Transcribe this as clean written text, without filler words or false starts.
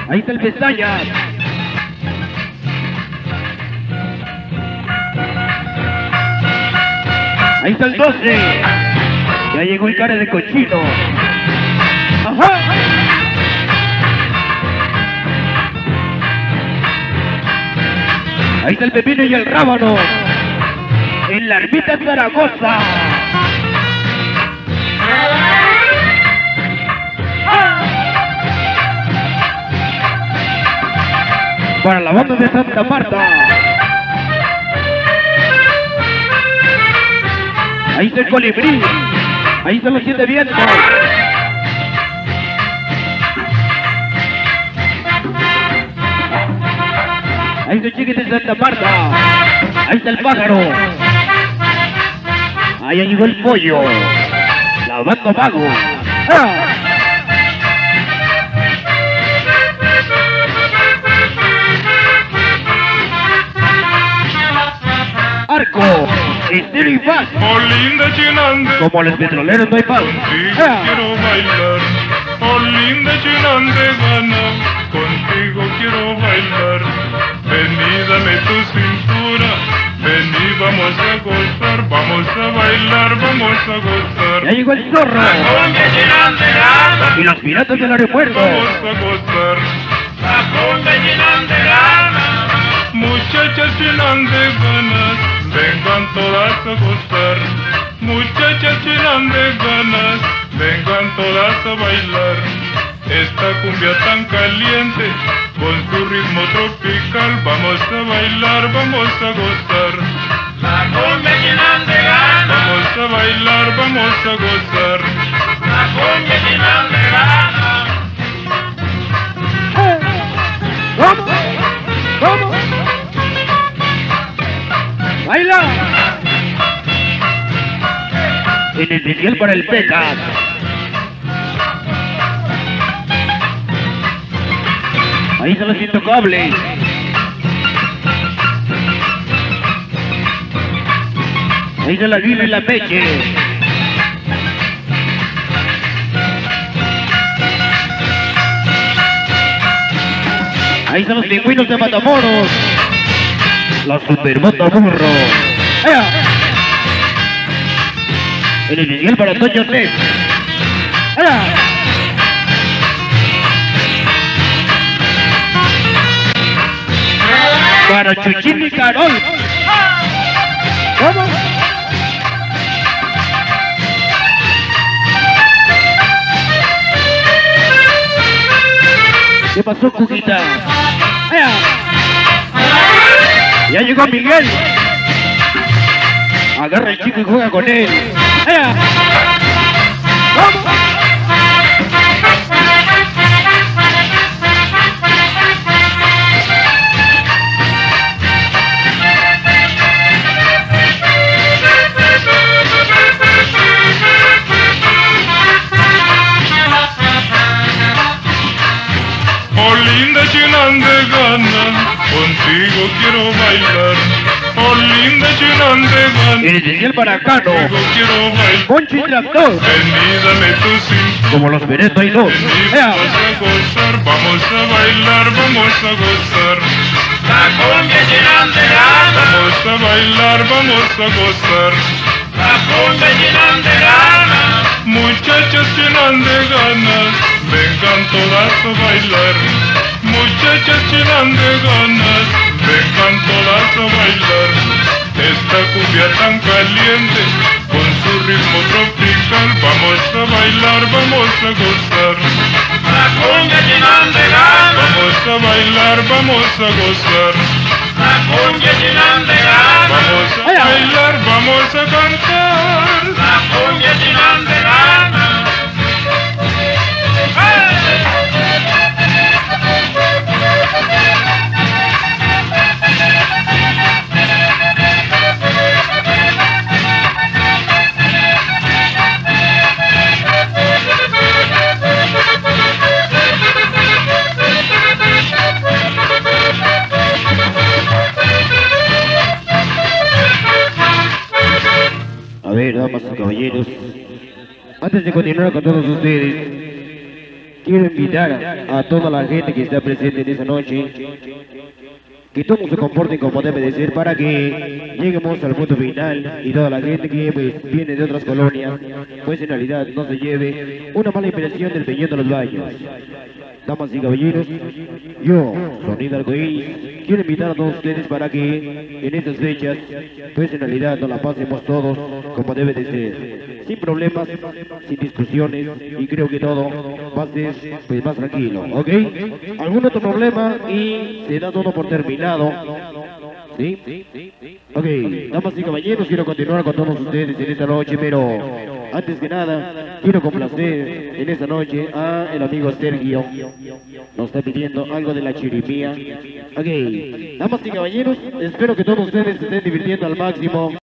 Ahí está el pestaña. Ahí está el 12. Ya llegó el cara de cochino. Ajá. Ahí está el pepino y el rábano. En la ermita Zaragoza. Para la banda de Santa Marta. Ahí está el colibrí. Ahí están los 7 vientos. Ahí está el chiquete de Santa Marta. Ahí está el pájaro. Ahí llegó el pollo. La banda mago. ¡Ah! Arco, estilo y paz. Oh linda Chinande, Como los petroleros no hay paz. contigo quiero bailar. Oh linda Chinande gana, contigo quiero bailar. Ven y dame tu cintura, ven y vamos a gozar, vamos a bailar, vamos a gozar. Ya llegó el zorro. La cumbia Chinande gana, Y los piratas del aeropuerto. vamos a gozar. La cumbia Chinande gana, muchachas Chinande ganas, vengan todas a gozar. Muchachas Chinande ganas, vengan todas a bailar. Esta cumbia tan caliente, con su ritmo tropical, vamos a bailar, vamos a gozar. La cumbia Chinande gana, vamos a bailar, vamos a gozar. La cumbia Chinande gana. ¿Cómo? ¿Cómo? ¡Baila! En especial para el Pecas. Ahí están los intocables. Ahí está la Lila y la Meche. Ahí están los pingüinos de Matamoros. La super Mataburro. ¡Ea! En especial para Toño Tech. ¡Ea! Para Chuchín y Carol. ¿Cómo? ¿Qué pasó, Cuquita? ¡Ea! Ya llegó Miguel. Agarra el chico y juega con él. ¡Ea! ¡Vamos! Oh linda Chinande gana, contigo quiero bailar. Oh linda Chinande gana, En especial para Cano. contigo quiero bailar. Poncho y Tractor. Ven y dame tu cintura, Como los Bereto y dos. ven y ¡Ea! vamos a gozar, vamos a bailar, vamos a gozar. La cumbia Chinande gana, vamos a bailar, vamos a gozar. La cumbia Chinande gana, muchachas Chinande ganas, vengan todas a bailar. Muchachas Chinande ganas, vengan todas a bailar. Esta cumbia tan caliente, con su ritmo tropical, vamos a bailar, vamos a gozar. La cumbia Chinande gana, vamos a bailar, vamos a gozar. La cumbia Chinande gana, vamos a bailar, vamos a cantar. La cumbia Chinande gana. A ver, damas y caballeros, antes de continuar con todos ustedes, quiero invitar a toda la gente que está presente en esta noche que todos se comporten como debe de ser para que lleguemos al punto final y toda la gente que pues, viene de otras colonias, pues en realidad no se lleve una mala impresión del Peñón de los Baños. Damas y caballeros, yo, Sonido Arcoíris, quiero invitar a todos ustedes para que en estas fechas, pues en realidad nos la pasemos todos como debe de ser, sin problemas, sin discusiones, y creo que todo va a ser pues, más tranquilo, ¿ok? ¿Algún otro problema y se da todo por terminado? ¿Sí? Ok, damas y caballeros, quiero continuar con todos ustedes en esta noche, pero antes que nada, quiero complacer en esta noche a el amigo Sergio. Nos está pidiendo algo de la chirimía. Ok, damas y caballeros, espero que todos ustedes se estén divirtiendo al máximo.